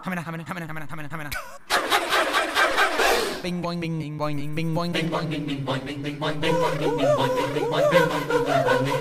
Bing boing bing bing boing bing boing bing boing bing boing bing boing bing boing bing boing bing boing bing boing bing boing bing boing bing boing bing